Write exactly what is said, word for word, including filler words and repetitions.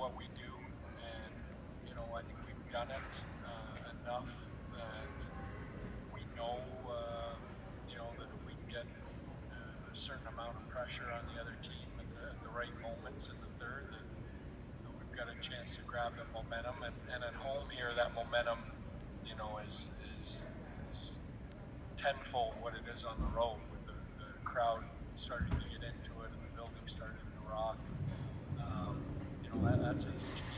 what we do, and you know I think we've done it uh, enough that we know uh, you know that if we can get uh, a certain amount of pressure on the other team at the, at the right moments in the third, that you know, we've got a chance to grab the momentum. And, and at home here, that momentum, you know, is is, is tenfold what it is on the road, with the, the crowd starting to get into it and the building starting to rock. Um, you know, that, that's a huge piece